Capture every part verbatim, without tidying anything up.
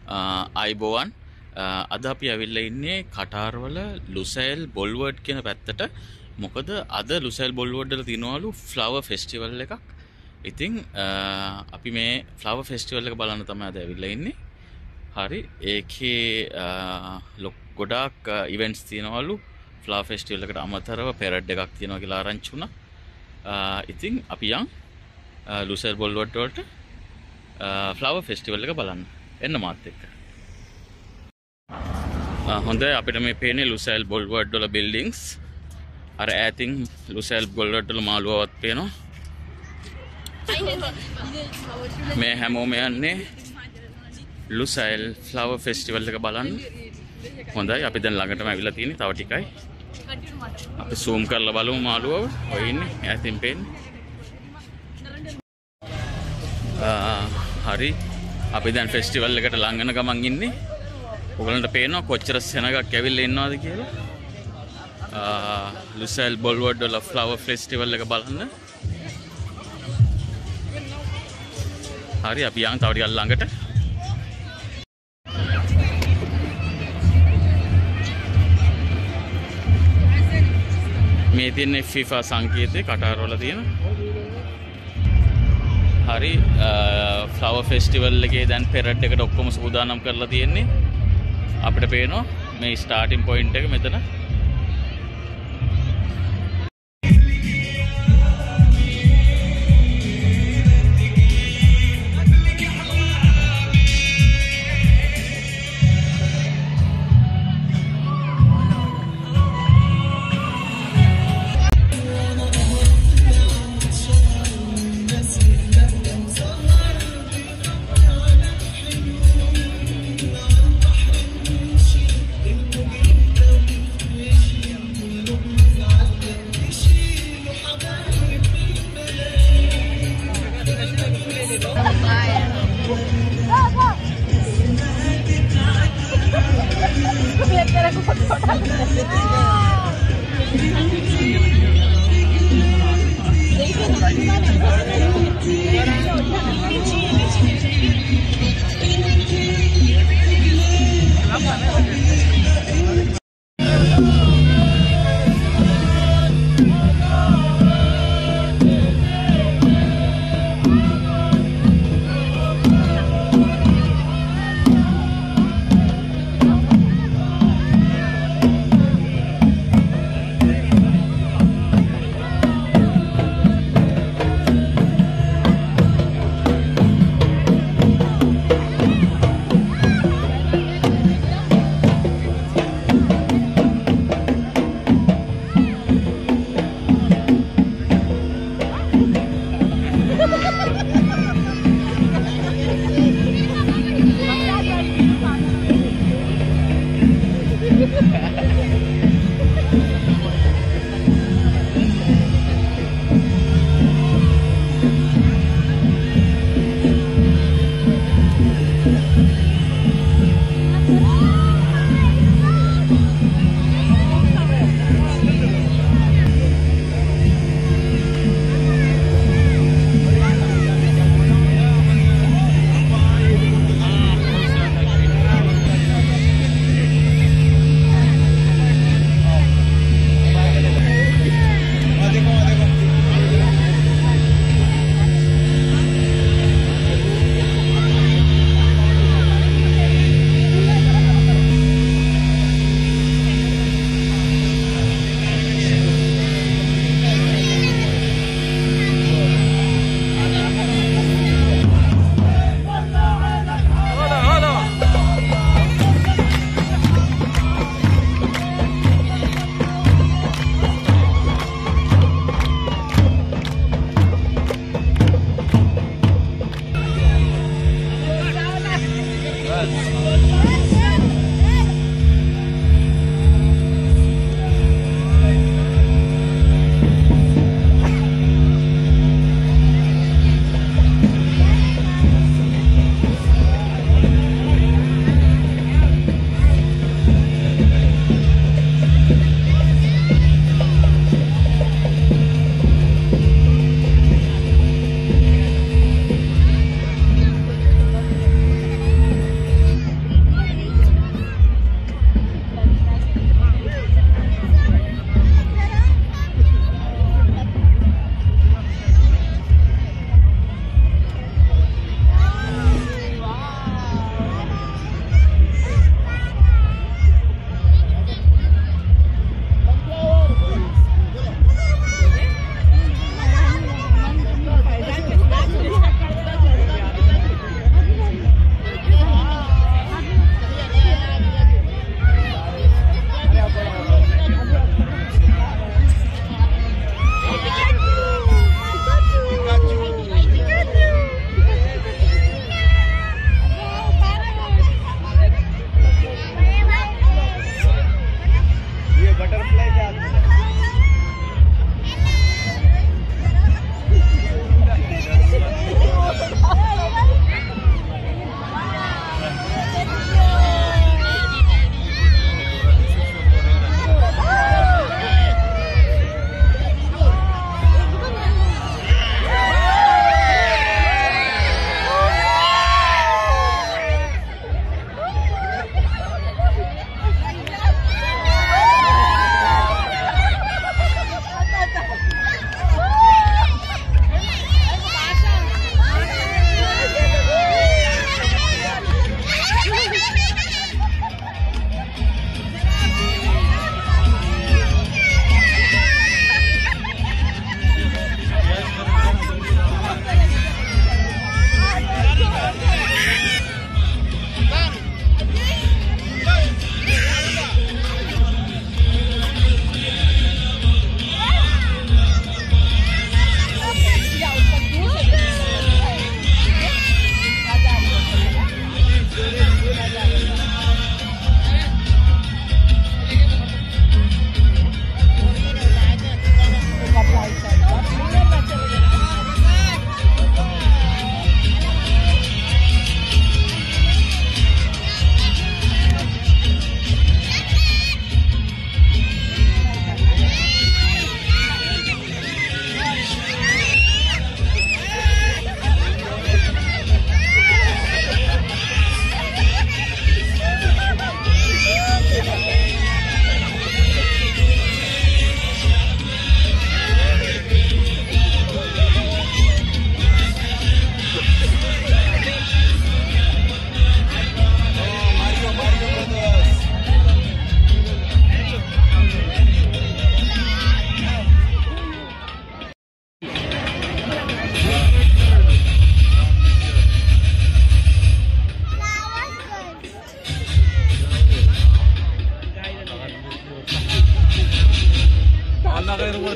අයිබෝවන් අද අපි ඇවිල්ලා ඉන්නේ කටාරවල ලුසැල් බොල්වර්ඩ් කියන පැත්තට. මොකද අද ලුසැල් බොල්වර්ඩ් වල තියනවලු ෆ්ලවර් ෆෙස්ටිවල් එකක්. ඉතින් අපි මේ ෆ්ලවර් ෆෙස්ටිවල් එක බලන්න තමයි අද ඇවිල්ලා ඉන්නේ. හරි ඒකේ ගොඩාක් ඉවෙන්ට්ස් තියනවලු. ෆ්ලවර් ෆෙස්ටිවල් එකට අමතරව පෙරඩ් එකක් තියෙනවා කියලා ආරංචි වුණා. ඉතින් අපි යන් ලුසැල් බොල්වර්ඩ් වලට ෆ්ලවර් ෆෙස්ටිවල් එක බලන්න. එන්න මාත් එක්ක. හොඳයි අපිට මේ පේන්නේ ලුසැල් බොල්වර්ඩ් වල බිල්ඩින්ග්ස්. අර ඈතින් ලුසැල් බොල්වර්ඩ් වල මාළුවාවත් පේනවා. මේ හැමෝම යන්නේ ලුසැල් ෆ්ලවර් ෆෙස්ටිවල් එක බලන්න. හොඳයි අපි දැන් ළඟටම ඇවිල්ලා තියෙන්නේ. තව ටිකයි. අපි zoom කරලා බලමු මාළුවව. ඔය ඉන්නේ ඈතින් පේන්නේ. හරි අපි දැන් ෆෙස්ටිවල් එකට ලං වෙන ගමන් ඉන්නේ. ඔයගලන්ට පේනවා කොච්චර සෙනගක් ඇවිල්ලා ඉන්නවද කියලා. ලුසැල් බොල්වර්ඩ් වල ෆ්ලවර් ෆෙස්ටිවල් එක බලන්න. හරි අපි යන් තව ටිකක් ළඟට. මේ තියෙන්නේ FIFA සංකේතේ කටාරවල තියෙන. හරි ෆ්ලවර් ෆෙස්ටිවල් එකේ දැන් පෙරඩ් එකට ඔක්කොම සූදානම් කරලා තියෙන්නේ. අපිට පේනවා මේ ස්ටාර්ටින් පොයින්ට් එක මෙතන.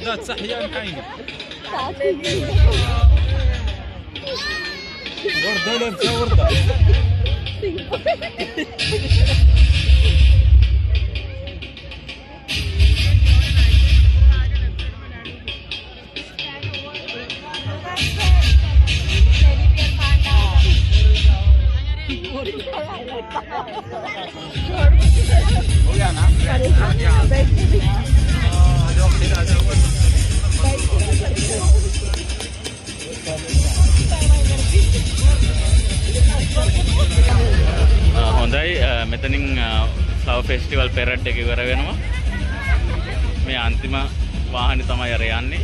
ثلاث صحيان عيني وردة لابسة وردة हो गया ना හොඳයි මෙතනින් ෆ්ලවර් ෆෙස්ටිවල් පෙරඩ් එක ඉවර වෙනවා. මේ අන්තිම වාහනේ තමයි අර යන්නේ.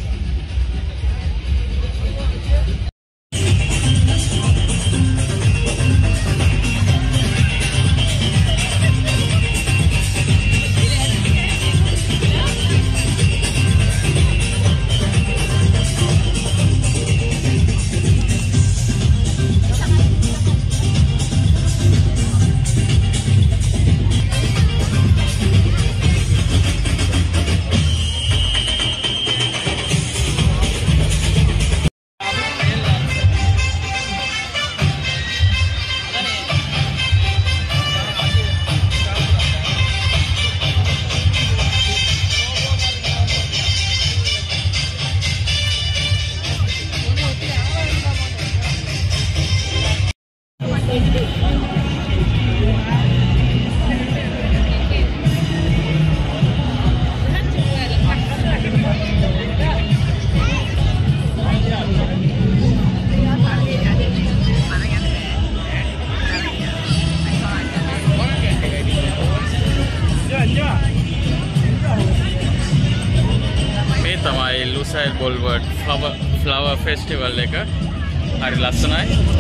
මේ තමයි Lusail boulevard flower flower festival එක. හරි ලස්සනයි.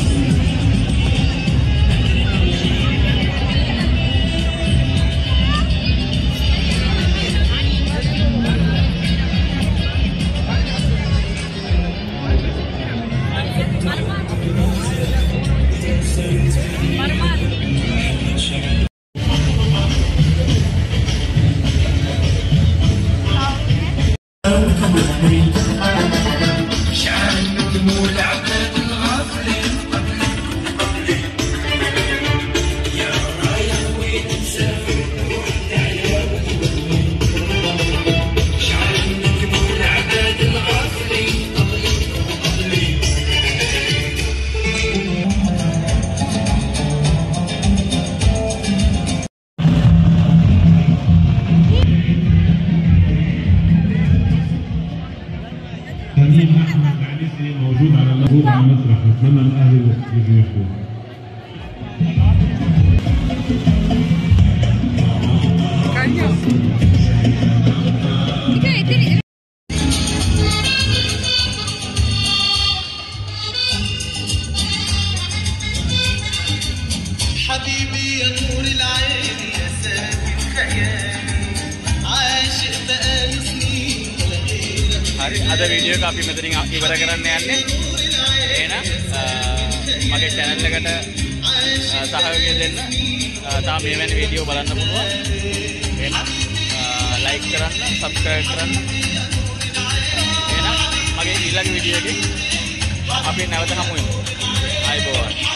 موجود على موجود على المسرح. نتمنى الاهلي يجوا يحضروا. حبيبي يا نور العين يا ساكن خيالي عاشق بقالي سنين ولا غيرك. හරි අද වීඩියෝ එක අපි මෙතනින් ඉවර කරන්න යන්නේ. එහෙනම් මගේ channel එකට සහයෝගය දෙන්න. තාම මේ වෙන වීඩියෝ බලන්න පුළුවන්. එහෙනම් like කරන්න, subscribe කරන්න. එහෙනම් මගේ ඊළඟ වීඩියෝ එකේ අපි නැවත හමු වෙමු. ආයිබෝවන්.